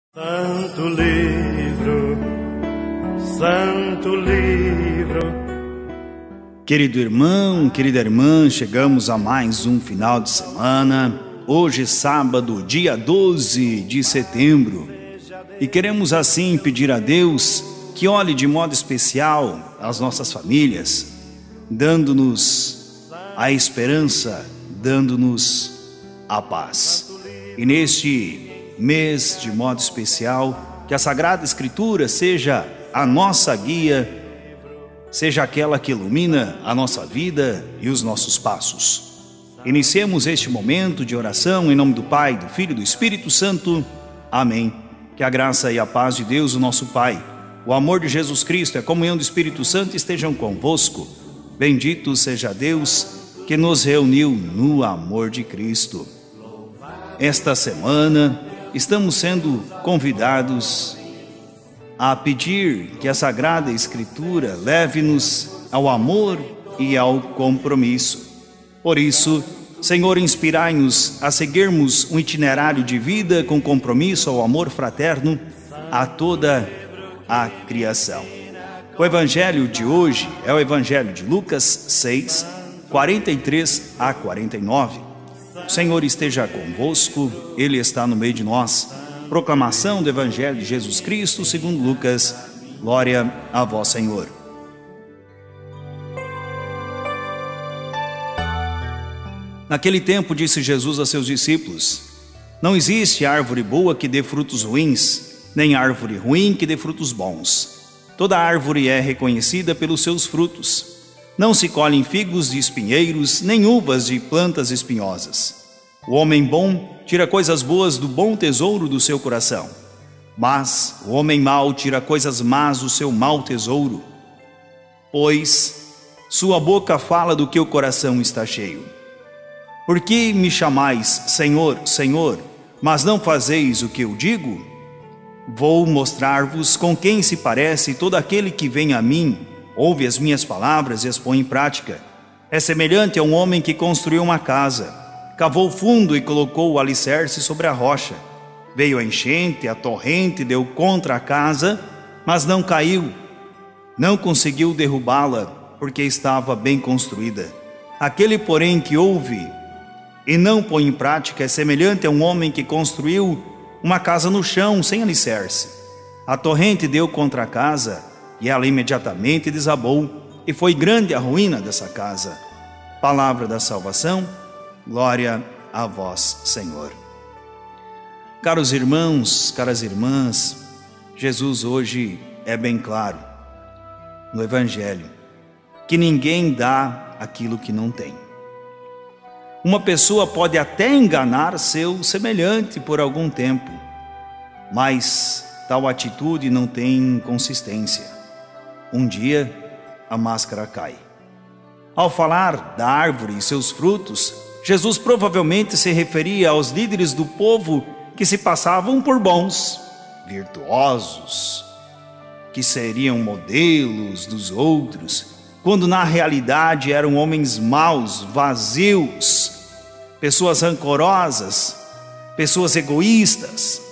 Santo livro, santo livro. Querido irmão, querida irmã, chegamos a mais um final de semana. Hoje, sábado, dia 12 de setembro. E queremos assim pedir a Deus que olhe de modo especial as nossas famílias, dando-nos a esperança, dando-nos a paz. E neste mês, de modo especial, que a Sagrada Escritura seja a nossa guia, seja aquela que ilumina a nossa vida e os nossos passos. Iniciemos este momento de oração em nome do Pai, do Filho e do Espírito Santo. Amém. Que a graça e a paz de Deus, o nosso Pai, o amor de Jesus Cristo e a comunhão do Espírito Santo estejam convosco. Bendito seja Deus que nos reuniu no amor de Cristo. Esta semana estamos sendo convidados a pedir que a Sagrada Escritura leve-nos ao amor e ao compromisso. Por isso, Senhor, inspirai-nos a seguirmos um itinerário de vida com compromisso ao amor fraterno a toda a criação. O Evangelho de hoje é o Evangelho de Lucas 6, 43 a 49. O Senhor esteja convosco, Ele está no meio de nós. Proclamação do Evangelho de Jesus Cristo segundo Lucas. Glória a vós, Senhor. Naquele tempo disse Jesus a seus discípulos: não existe árvore boa que dê frutos ruins, nem árvore ruim que dê frutos bons. Toda árvore é reconhecida pelos seus frutos. Não se colhem figos de espinheiros, nem uvas de plantas espinhosas. O homem bom tira coisas boas do bom tesouro do seu coração, mas o homem mau tira coisas más do seu mau tesouro, pois sua boca fala do que o coração está cheio. Por que me chamais Senhor, Senhor, mas não fazeis o que eu digo? Vou mostrar-vos com quem se parece todo aquele que vem a mim, ouve as minhas palavras e as põe em prática. É semelhante a um homem que construiu uma casa, cavou fundo e colocou o alicerce sobre a rocha. Veio a enchente, a torrente deu contra a casa, mas não caiu. Não conseguiu derrubá-la, porque estava bem construída. Aquele, porém, que ouve e não põe em prática é semelhante a um homem que construiu uma casa no chão, sem alicerce. A torrente deu contra a casa, e ela imediatamente desabou, e foi grande a ruína dessa casa. Palavra da salvação. Glória a vós, Senhor. Caros irmãos, caras irmãs, Jesus hoje é bem claro no Evangelho que ninguém dá aquilo que não tem. Uma pessoa pode até enganar seu semelhante por algum tempo, mas tal atitude não tem consistência. Um dia a máscara cai. Ao falar da árvore e seus frutos, Jesus provavelmente se referia aos líderes do povo que se passavam por bons, virtuosos, que seriam modelos dos outros, quando na realidade eram homens maus, vazios, pessoas rancorosas, pessoas egoístas,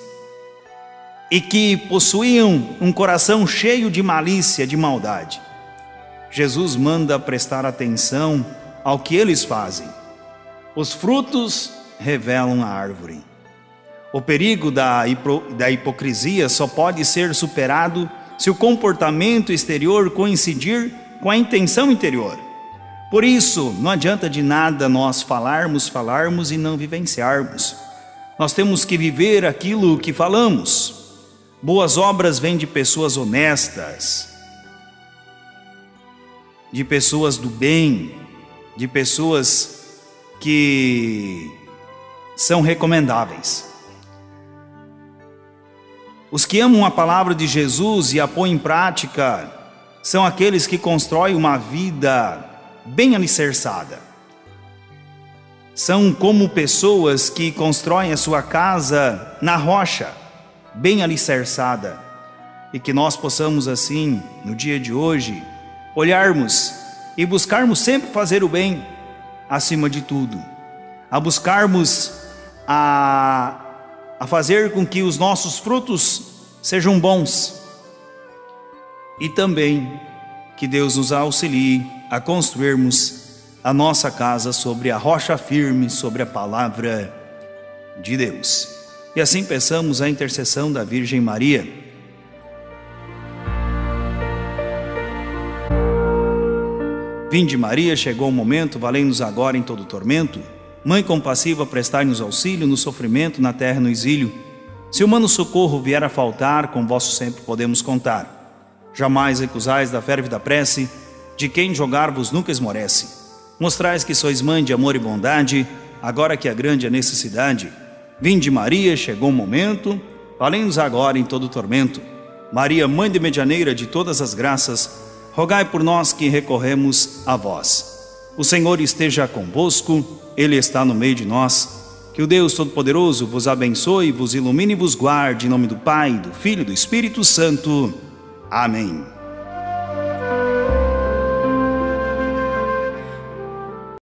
e que possuíam um coração cheio de malícia, de maldade. Jesus manda prestar atenção ao que eles fazem. Os frutos revelam a árvore. O perigo da hipocrisia só pode ser superado se o comportamento exterior coincidir com a intenção interior. Por isso, não adianta de nada nós falarmos e não vivenciarmos. Nós temos que viver aquilo que falamos. Boas obras vêm de pessoas honestas, de pessoas do bem, de pessoas que são recomendáveis. Os que amam a palavra de Jesus e a põem em prática são aqueles que constroem uma vida bem alicerçada. São como pessoas que constroem a sua casa na rocha, bem alicerçada, e que nós possamos assim, no dia de hoje, olharmos e buscarmos sempre fazer o bem, acima de tudo, a buscarmos a a fazer com que os nossos frutos sejam bons e também que Deus nos auxilie a construirmos a nossa casa sobre a rocha firme, sobre a palavra de Deus. E assim peçamos a intercessão da Virgem Maria. Vinde Maria, chegou o momento, valei-nos agora em todo tormento. Mãe compassiva, prestai-nos auxílio no sofrimento, na terra e no exílio. Se humano socorro vier a faltar, com vosso sempre podemos contar. Jamais recusais da férvida prece, de quem jogar-vos nunca esmorece. Mostrais que sois mãe de amor e bondade, agora que é grande a necessidade. Vinde Maria, chegou o momento, valei-nos agora em todo tormento. Maria, mãe de medianeira de todas as graças, rogai por nós que recorremos a vós. O Senhor esteja convosco, Ele está no meio de nós. Que o Deus Todo-Poderoso vos abençoe, vos ilumine e vos guarde, em nome do Pai, do Filho e do Espírito Santo. Amém.